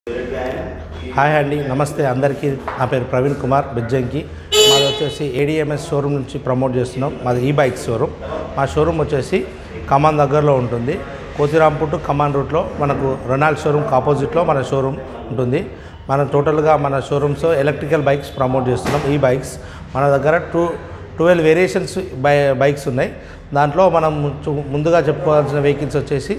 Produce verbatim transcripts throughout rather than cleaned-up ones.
Hi అండి, నమస్తే అందరికీ. నా పేరు ప్రవీణ్ కుమార్ బెజ్జంకి. మాది వచ్చేసి ఏడిఎంఎస్ షోరూమ్ నుంచి ప్రమోట్ చేస్తున్నాం. మాది ఈ బైక్ షోరూమ్. మా షోరూమ్ వచ్చేసి కమాన్ దగ్గరలో ఉంటుంది. కోతిరాంపూర్ టు కమాన్ రూట్లో మనకు రొనాల్డ్ షోరూమ్కి ఆపోజిట్లో మన షోరూమ్ ఉంటుంది. మనం టోటల్గా మన షోరూమ్స్ ఎలక్ట్రికల్ బైక్స్ ప్రమోట్ చేస్తున్నాం. ఈ బైక్స్ మన దగ్గర two twelve variations by bikes ఉన్నాయి. దాంట్లో మనం ముందుగా చెప్పుకోవాల్సిన వెహికల్స్ వచ్చేసి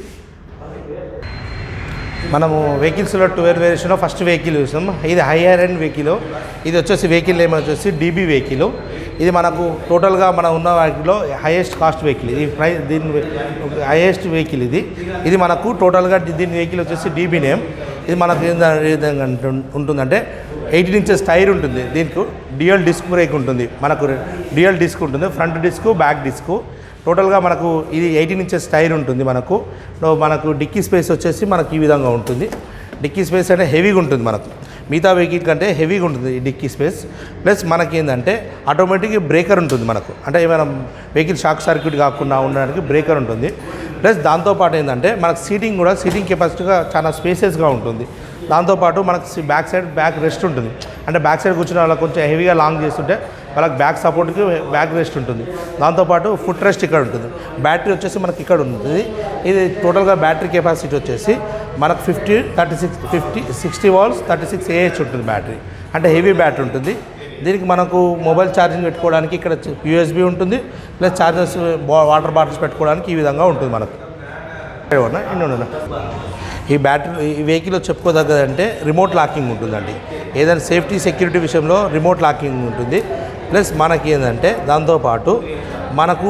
మనము వెహికల్స్లో ట్వెల్వ్ వేరియేషన్లో ఫస్ట్ వెహికల్ చూసాం. ఇది హైయర్ ఎండ్ వెహికల్. ఇది వచ్చేసి వెహికల్ ఏమో వచ్చేసి డీబీ వెహికల్. ఇది మనకు టోటల్గా మన ఉన్న వాటిలో హైయెస్ట్ కాస్ట్ వెహికల్. ఇది ప్రైస్ దీని హైయెస్ట్ వెహికల్ ఇది ఇది మనకు టోటల్గా దీని వెహికల్ వచ్చేసి డీబీ నేమ్. ఇది మనకు ఏ విధంగా ఉంటుందంటే ఎయిటీన్ ఇంచెస్ టైర్ ఉంటుంది. దీనికి డ్యూయల్ డిస్క్ బ్రేక్ ఉంటుంది. మనకు డ్యూయల్ డిస్క్ ఉంటుంది, ఫ్రంట్ డిస్క్ బ్యాక్ డిస్క్. టోటల్గా మనకు ఇది ఎయిటీన్ ఇంచెస్ టైర్ ఉంటుంది. మనకు మనకు డిక్కీ స్పేస్ వచ్చేసి మనకు ఈ విధంగా ఉంటుంది. డిక్కీ స్పేస్ అంటే హెవీగా ఉంటుంది. మనకు మిగతా వెహికల్ కంటే హెవీగా ఉంటుంది ఈ డిక్కీ స్పేస్. ప్లస్ మనకి ఏంటంటే ఆటోమేటిక్ బ్రేకర్ ఉంటుంది. మనకు అంటే ఏమైనా వెహికల్ షాక్ సర్క్యూట్ కాకుండా ఉండడానికి బ్రేకర్ ఉంటుంది. ప్లస్ దాంతోపాటు ఏంటంటే మనకు సీటింగ్ కూడా సీటింగ్ కెపాసిటీగా చాలా స్పేసెస్గా ఉంటుంది. దాంతోపాటు మనకు బ్యాక్ సైడ్ బ్యాక్ రెస్ట్ ఉంటుంది. అంటే బ్యాక్ సైడ్ కూర్చున్న వాళ్ళకి కొంచెం హెవీగా లాంగ్ చేస్తుంటే వాళ్ళకి బ్యాక్ సపోర్ట్కి బ్యాక్ రెస్ట్ ఉంటుంది. దాంతోపాటు ఫుట్ రెస్ట్ ఇక్కడ ఉంటుంది. బ్యాటరీ వచ్చేసి మనకి ఇక్కడ ఉంటుంది. ఇది టోటల్గా బ్యాటరీ కెపాసిటీ వచ్చేసి మనకు fifty thirty six fifty sixty volts thirty six AH ఉంటుంది బ్యాటరీ. అంటే హెవీ బ్యాటరీ ఉంటుంది. దీనికి మనకు మొబైల్ ఛార్జింగ్ పెట్టుకోవడానికి ఇక్కడ యూఎస్బీ ఉంటుంది. ప్లస్ ఛార్జర్స్ వాటర్ బాటిల్స్ పెట్టుకోవడానికి ఈ విధంగా ఉంటుంది. మనకు ఇన్ని ఈ బ్యాటరీ ఈ వెహికల్లో చెప్పుకోదగ్గదంటే రిమోట్ లాకింగ్ ఉంటుందండి. ఏదైనా సేఫ్టీ సెక్యూరిటీ విషయంలో రిమోట్ లాకింగ్ ఉంటుంది. ప్లస్ మనకి ఏంటంటే దాంతోపాటు మనకు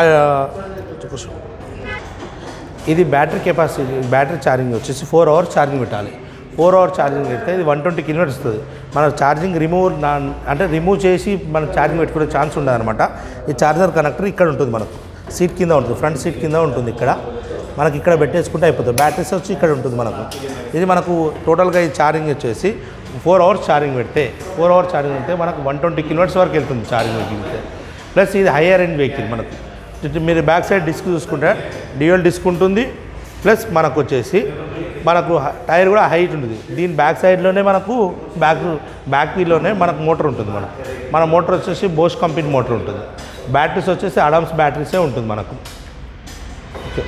ఇది బ్యాటరీ కెపాసిటీ బ్యాటరీ ఛార్జింగ్ వచ్చేసి ఫోర్ అవర్స్ ఛార్జింగ్ పెట్టాలి. ఫోర్ అవర్ ఛార్జింగ్ పెడితే ఇది వన్ ట్వంటీ కిలోమీటర్స్ వస్తుంది. మన ఛార్జింగ్ రిమూవ్ అంటే రిమూవ్ చేసి మనం ఛార్జింగ్ పెట్టుకునే ఛాన్స్ ఉండదు అనమాట. ఈ ఛార్జర్ కనెక్టర్ ఇక్కడ ఉంటుంది. మనకు సీట్ కింద ఉంటుంది, ఫ్రంట్ సీట్ కింద ఉంటుంది. ఇక్కడ మనకి ఇక్కడ పెట్టేసుకుంటే అయిపోతుంది. బ్యాటరీస్ వచ్చి ఇక్కడ ఉంటుంది. మనకు ఇది మనకు టోటల్గా ఈ ఛార్జింగ్ వచ్చేసి ఫోర్ అవర్స్ ఛార్జింగ్ పెడితే ఫోర్ అవర్స్ ఛార్జింగ్ పెడితే మనకు వన్ ట్వంటీ కిలోమీటర్స్ వరకు వెళ్తుంది ఛార్జింగ్ వెహికల్. ప్లస్ ఇది హైయర్ ఎండ్ వెహికల్. మనకు మీరు బ్యాక్ సైడ్ డిస్క్ చూసుకుంటే డ్యూయల్ డిస్క్ ఉంటుంది. ప్లస్ మనకు వచ్చేసి మనకు టైర్ కూడా హైట్ ఉంటుంది. దీని బ్యాక్ సైడ్లోనే మనకు బ్యాక్ బ్యాక్ వీల్లోనే మనకు మోటార్ ఉంటుంది. మనకు మన మోటార్ వచ్చేసి బోష్ కంపెనీ మోటార్ ఉంటుంది. బ్యాటరీస్ వచ్చేసి అడామ్స్ బ్యాటరీసే ఉంటుంది మనకు. ఓకే,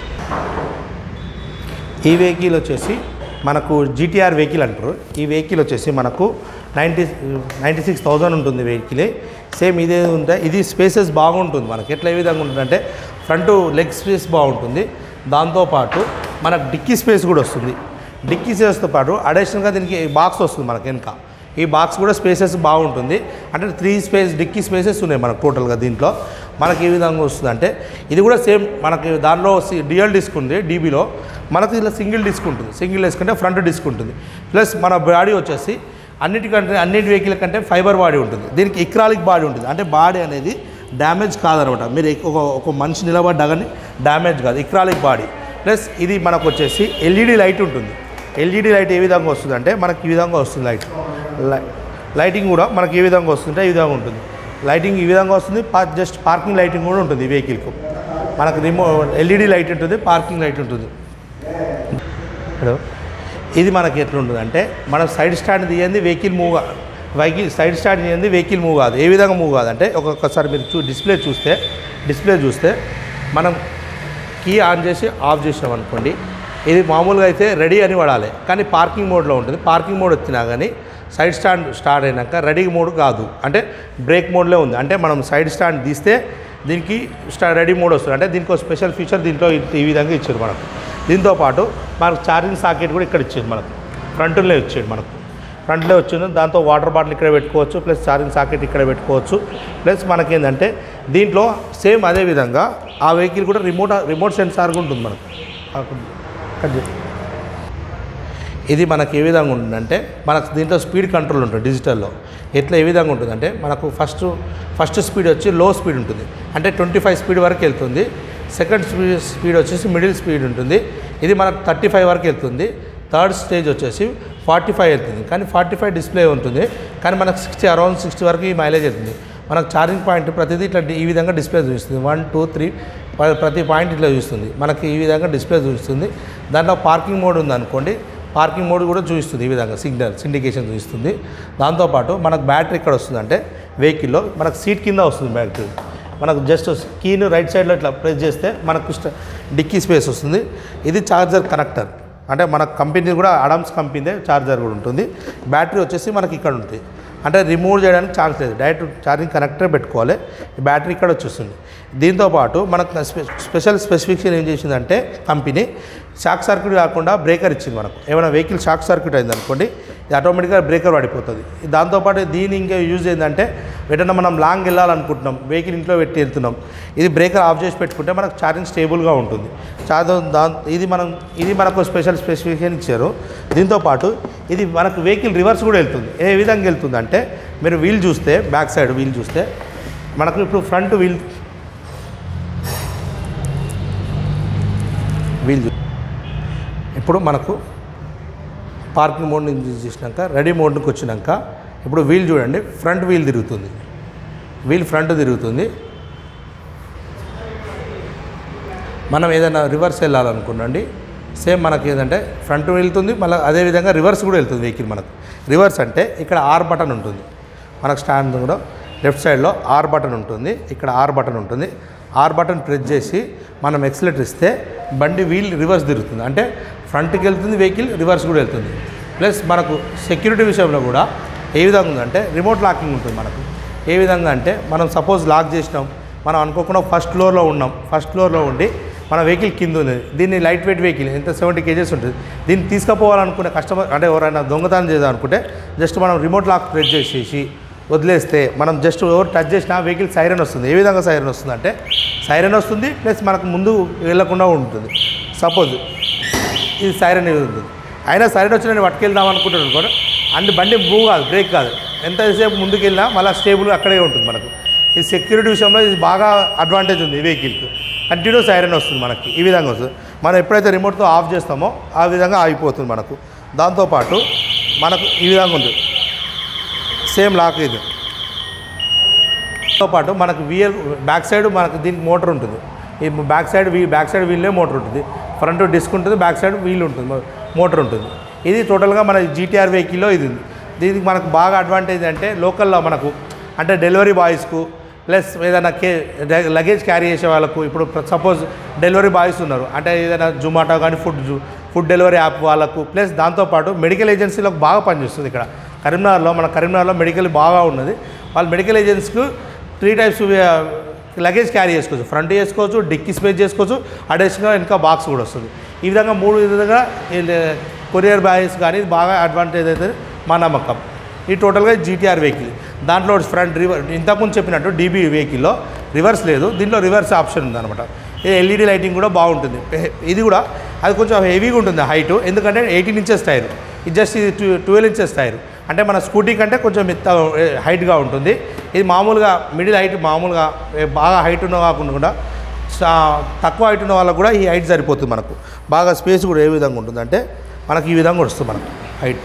ఈ వెహికల్ వచ్చేసి మనకు జీటీఆర్ వెహికల్ అంటారు. ఈ వెహికల్ వచ్చేసి మనకు నైంటీ నైంటీ సిక్స్ థౌజండ్ ఉంటుంది వెహికల్. సేమ్ ఇదే ఉంటాయి. ఇది స్పేసెస్ బాగుంటుంది. మనకి ఎట్లా ఏ విధంగా ఉంటుందంటే ఫ్రంట్ లెగ్ స్పేస్ బాగుంటుంది. దాంతోపాటు మనకు డిక్కీ స్పేస్ కూడా వస్తుంది. డిక్కీ స్పేస్తో పాటు అడిషనల్గా దీనికి బాక్స్ వస్తుంది మనకి వెనుక. ఈ బాక్స్ కూడా స్పేసెస్ బాగుంటుంది. అంటే త్రీ స్పేస్ డిక్కీ స్పేసెస్ ఉన్నాయి మనకు టోటల్గా. దీంట్లో మనకి ఏ విధంగా వస్తుంది అంటే ఇది కూడా సేమ్ మనకి దానిలో డ్యూయల్ డిస్క్ ఉంది డీబీలో. మనకు ఇలా సింగిల్ డిస్క్ ఉంటుంది. సింగిల్ డిస్క్ అంటే ఫ్రంట్ డిస్క్ ఉంటుంది. ప్లస్ మన బాడీ వచ్చేసి అన్నిటికంటే అన్నిటి వెహికల్ కంటే ఫైబర్ బాడీ ఉంటుంది. దీనికి ఇక్రాలిక్ బాడీ ఉంటుంది. అంటే బాడీ అనేది డ్యామేజ్ కాదనమాట. మీరు ఒక ఒక మనిషి నిలబడ్డా కానీ డ్యామేజ్ కాదు, ఇక్రాలిక్ బాడీ. ప్లస్ ఇది మనకు వచ్చేసి ఎల్ఈడి లైట్ ఉంటుంది. ఎల్ఈడి లైట్ ఏ విధంగా వస్తుంది అంటే మనకి ఈ విధంగా వస్తుంది. లైట్ లైటింగ్ కూడా మనకి ఏ విధంగా వస్తుంటే ఈ విధంగా ఉంటుంది. లైటింగ్ ఈ విధంగా వస్తుంది. జస్ట్ పార్కింగ్ లైటింగ్ కూడా ఉంటుంది ఈ వెహికల్కు. మనకు రిమో ఎల్ఈడి లైట్ ఉంటుంది, పార్కింగ్ లైట్ ఉంటుంది. హలో, ఇది మనకి ఎట్లుంటుంది అంటే మనం సైడ్ స్టాండ్ తీయండి vehicle move vehicle side stand తీయండి వెహికల్ మూవ్ కాదు. ఏ విధంగా మూవ్ కాదు అంటే ఒక్కొక్కసారి మీరు చూ డిస్ప్లే చూస్తే డిస్ప్లే చూస్తే మనం కీ ఆన్ చేసి ఆఫ్ చేసినాం అనుకోండి, ఇది మామూలుగా అయితే రెడీ అని పడాలి. కానీ పార్కింగ్ మోడ్లో ఉంటుంది. పార్కింగ్ మోడ్ వచ్చినా కానీ సైడ్ స్టాండ్ స్టార్ట్ అయినాక రెడీ మోడ్ కాదు, అంటే బ్రేక్ మోడ్లో ఉంది. అంటే మనం సైడ్ స్టాండ్ తీస్తే దీనికి స్టా రెడీ మోడ్ వస్తుంది. అంటే దీనికి ఒక స్పెషల్ ఫీచర్ దీంట్లో ఈ విధంగా ఇచ్చారు మనకు. దీంతోపాటు మనకు ఛార్జింగ్ సాకెట్ కూడా ఇక్కడ ఇచ్చేది. మనకు ఫ్రంట్లో ఇచ్చేది. మనకు ఫ్రంట్లో వచ్చింది. దాంతో వాటర్ బాటిల్ ఇక్కడ పెట్టుకోవచ్చు. ప్లస్ ఛార్జింగ్ సాకెట్ ఇక్కడ పెట్టుకోవచ్చు. ప్లస్ మనకేంటంటే దీంట్లో సేమ్ అదే విధంగా ఆ వెహికల్ కూడా రిమోట్ రిమోట్ సెన్సార్ కూడా ఉంటుంది మనకు. ఇది మనకు ఏ విధంగా ఉంటుందంటే మనకు దీంట్లో స్పీడ్ కంట్రోల్ ఉంటుంది డిజిటల్లో. ఎట్లా ఏ విధంగా ఉంటుందంటే మనకు ఫస్ట్ ఫస్ట్ స్పీడ్ వచ్చి లో స్పీడ్ ఉంటుంది. అంటే ట్వంటీ ఫైవ్ స్పీడ్ వరకు వెళ్తుంది. సెకండ్ స్పీడ్ స్పీడ్ వచ్చేసి మిడిల్ స్పీడ్ ఉంటుంది. ఇది మనకు థర్టీ ఫైవ్ వరకు వెళ్తుంది. థర్డ్ స్టేజ్ వచ్చేసి ఫార్టీ ఫైవ్ వెళ్తుంది. కానీ ఫార్టీ ఫైవ్ డిస్ప్లే ఉంటుంది. కానీ మనకు సిక్స్టీ అరౌండ్ సిక్స్టీ వరకు ఈ మైలేజ్ వెళ్తుంది. మనకు ఛార్జింగ్ పాయింట్ ప్రతిదీ ఇట్లా ఈ విధంగా డిస్ప్లే చూపిస్తుంది. వన్ టూ త్రీ ప్రతి పాయింట్ ఇట్లా చూస్తుంది. మనకి ఈ విధంగా డిస్ప్లే చూపిస్తుంది. దాంట్లో పార్కింగ్ మోడ్ ఉంది అనుకోండి, పార్కింగ్ మోడ్ కూడా చూపిస్తుంది ఈ విధంగా సిగ్నల్ సిండికేషన్ చూపిస్తుంది. దాంతోపాటు మనకు బ్యాటరీ ఇక్కడ వస్తుందంటే వెహికల్లో మనకు సీట్ కింద వస్తుంది బ్యాటరీ. మనకు జస్ట్ కీను రైట్ సైడ్లో ఇట్లా ప్రెస్ చేస్తే మనకు డిక్కీ స్పేస్ వస్తుంది. ఇది ఛార్జర్ కనెక్టర్, అంటే మన కంపెనీ కూడా అడామ్స్ కంపెనీ ఛార్జర్ కూడా ఉంటుంది. బ్యాటరీ వచ్చేసి మనకి ఇక్కడ ఉంటుంది, అంటే రిమూవ్ చేయడానికి ఛాన్స్ లేదు, డైరెక్ట్ ఛార్జింగ్ కనెక్టర్ పెట్టుకోవాలి. ఈ బ్యాటరీ ఇక్కడ వచ్చేస్తుంది. దీంతోపాటు మనకు స్పెషల్ స్పెసిఫికేషన్ ఏం చేసిందంటే కంపెనీ షాక్ సర్క్యూట్ కాకుండా బ్రేకర్ ఇచ్చింది. మనకు ఏమైనా వెహికల్ షాక్ సర్క్యూట్ అయింది అనుకోండి, ఇది ఆటోమేటిక్గా బ్రేకర్ పడిపోతుంది. దాంతోపాటు దీని ఇంకా యూజ్ ఏంటంటే ఎటన్నా మనం లాంగ్ వెళ్ళాలనుకుంటున్నాం, వెహికల్ ఇంట్లో పెట్టి వెళ్తున్నాం, ఇది బ్రేకర్ ఆఫ్ చేసి పెట్టుకుంటే మనకు ఛార్జింగ్ స్టేబుల్గా ఉంటుంది. ఛార్జ్ దా ఇది మనం ఇది మనకు స్పెషల్ స్పెసిఫికేషన్ ఇచ్చారు. దీంతోపాటు ఇది మనకు వెహికల్ రివర్స్ కూడా వెళ్తుంది. ఏ విధంగా వెళ్తుంది అంటే మీరు వీల్ చూస్తే, బ్యాక్ సైడ్ వీల్ చూస్తే మనకు ఇప్పుడు ఫ్రంట్ వీల్ వీల్ ఇప్పుడు మనకు పార్కింగ్ మోడ్ నుంచి చూసినాక రెడీ మోడ్కి వచ్చినాక ఇప్పుడు వీల్ చూడండి, ఫ్రంట్ వీల్ తిరుగుతుంది, వీల్ ఫ్రంట్ తిరుగుతుంది. మనం ఏదైనా రివర్స్ వెళ్ళాలనుకున్నాండి, సేమ్ మనకి ఏదంటే ఫ్రంట్ వెళ్తుంది, మళ్ళీ అదేవిధంగా రివర్స్ కూడా వెళ్తుంది వెహికల్. మనకు రివర్స్ అంటే ఇక్కడ ఆర్ బటన్ ఉంటుంది, మనకు స్టాండ్ కూడా లెఫ్ట్ సైడ్లో ఆర్ బటన్ ఉంటుంది, ఇక్కడ ఆర్ బటన్ ఉంటుంది. ఆర్ బటన్ ప్రెస్ చేసి మనం ఎక్సిలేటర్ ఇస్తే బండి వీల్ రివర్స్ తిరుగుతుంది, అంటే ఫ్రంట్కి వెళ్తుంది వెహికల్, రివర్స్ కూడా వెళ్తుంది. ప్లస్ మనకు సెక్యూరిటీ విషయంలో కూడా ఏ విధంగా ఉందంటే రిమోట్ లాకింగ్ ఉంటుంది. మనకు ఏ విధంగా అంటే మనం సపోజ్ లాక్ చేసినాం, మనం అనుకోకుండా ఫస్ట్ ఫ్లోర్లో ఉన్నాం, ఫస్ట్ ఫ్లోర్లో ఉండి మన వెహికల్ కింద ఉంది, దీన్ని లైట్ వెయిట్ వెహికల్ ఎంత సెవెంటీ కేజెస్ ఉంటుంది, దీన్ని తీసుకుపోవాలనుకునే కస్టమర్ అంటే ఎవరైనా దొంగతనం చేద్దాం అనుకుంటే జస్ట్ మనం రిమోట్ లాక్ ప్రెస్ చేసేసి వదిలేస్తే మనం జస్ట్ ఎవరు టచ్ చేసినా వెహికల్ సైరన్ వస్తుంది. ఏ విధంగా సైరన్ వస్తుంది అంటే సైరన్ వస్తుంది, ప్లస్ మనకు ముందు వెళ్ళకుండా ఉంటుంది. సపోజ్ ఇది సైరన్ ఉంటుంది, అయినా సైరన్ వచ్చి నేను పట్టుకెళ్దాం అనుకుంటాను అనుకోండి, అండ్ బండి మూవ్ కాదు, బ్రేక్ కాదు, ఎంతసేపు ముందుకు వెళ్ళినా మళ్ళీ స్టేబుల్ అక్కడే ఉంటుంది. మనకు ఈ సెక్యూరిటీ విషయంలో ఇది బాగా అడ్వాంటేజ్ ఉంది ఈ వెహికల్కి. కంటిన్యూ సైరన్ వస్తుంది మనకి, ఈ విధంగా వస్తుంది. మనం ఎప్పుడైతే రిమోట్తో ఆఫ్ చేస్తామో ఆ విధంగా ఆగిపోతుంది మనకు. దాంతోపాటు మనకు ఈ విధంగా ఉంది సేమ్ లాక్. ఇది దాంతోపాటు మనకు వీల్ బ్యాక్ సైడ్ మనకు దీనికి మోటార్ ఉంటుంది. ఈ బ్యాక్ సైడ్ వీ బ్యాక్ సైడ్ వీల్లే మోటార్ ఉంటుంది, ఫ్రంట్ డిస్క్ ఉంటుంది, బ్యాక్ సైడ్ వీల్ ఉంటుంది, మోటార్ ఉంటుంది. ఇది టోటల్గా మన జీటీఆర్ వెహికల్లో ఇది ఉంది. దీనికి మనకు బాగా అడ్వాంటేజ్ అంటే లోకల్లో మనకు అంటే డెలివరీ బాయ్స్కు ప్లస్ ఏదైనా కే లగేజ్ క్యారీ చేసే వాళ్ళకు, ఇప్పుడు సపోజ్ డెలివరీ బాయ్స్ ఉన్నారు అంటే ఏదైనా జొమాటో కానీ ఫుడ్ ఫుడ్ డెలివరీ యాప్ వాళ్ళకు, ప్లస్ దాంతోపాటు మెడికల్ ఏజెన్సీలకు బాగా పనిచేస్తుంది. ఇక్కడ కరీంనగర్లో మన కరీంనగర్లో మెడికల్ బాగా ఉన్నది. వాళ్ళు మెడికల్ ఏజెన్సీకి త్రీ టైప్స్ లగేజ్ క్యారీ చేసుకోవచ్చు, ఫ్రంట్ చేసుకోవచ్చు, డిక్కీ స్పేస్ చేసుకోవచ్చు, అడిషనల్గా ఇంకా బాక్స్ కూడా వస్తుంది. ఈ విధంగా మూడు విధంగా కొరియర్ బాయ్స్ కానీ ఇది బాగా అడ్వాంటేజ్ అవుతుంది మా నమ్మకం. ఈ టోటల్గా జీటీఆర్ వెహికల్ దాంట్లో ఫ్రంట్ రివర్ ఇంతకుముందు చెప్పినట్టు డీబీ వెహికల్లో రివర్స్ లేదు, దీంట్లో రివర్స్ ఆప్షన్ ఉందన్నమాట. ఇది ఎల్ఈడి లైటింగ్ కూడా బాగుంటుంది. ఇది కూడా అది కొంచెం హెవీగా ఉంటుంది హైటు, ఎందుకంటే ఎయిటీన్ ఇంచెస్ టైర్, ఇది జస్ట్ ఇది టూ ట్వెల్వ్ ఇంచెస్ టైర్, అంటే మన స్కూటీ కంటే కొంచెం మెత్త హైట్గా ఉంటుంది. ఇది మామూలుగా మిడిల్ హైట్, మామూలుగా బాగా హైట్ ఉన్న కాకుండా తక్కువ హైట్ ఉన్న వాళ్ళకు కూడా ఈ హైట్ సరిపోతుంది. మనకు బాగా స్పేస్ కూడా ఏ విధంగా ఉంటుంది అంటే మనకు ఈ విధంగా వస్తుంది. మనకు హైట్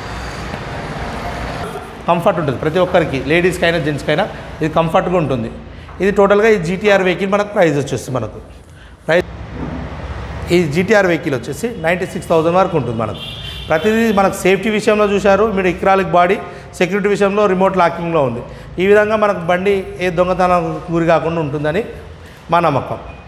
కంఫర్ట్ ఉంటుంది ప్రతి ఒక్కరికి, లేడీస్కైనా జెంట్స్కైనా ఇది కంఫర్ట్గా ఉంటుంది. ఇది టోటల్గా ఈ జీటీఆర్ వెహికల్ మనకు ప్రైస్ వచ్చేస్తుంది. మనకు ప్రైస్ ఈ జీటీఆర్ వెహికల్ వచ్చేసి నైంటీ సిక్స్ థౌజండ్ వరకు ఉంటుంది. మనకు ప్రతిదీ మనకు సేఫ్టీ విషయంలో చూశారు మీరు, ఇక్రాలిక్ బాడీ, సెక్యూరిటీ విషయంలో రిమోట్ లాకింగ్లో ఉంది. ఈ విధంగా మనకు బండి ఏ దొంగతనం గురి కాకుండా ఉంటుందని మా నమ్మకం.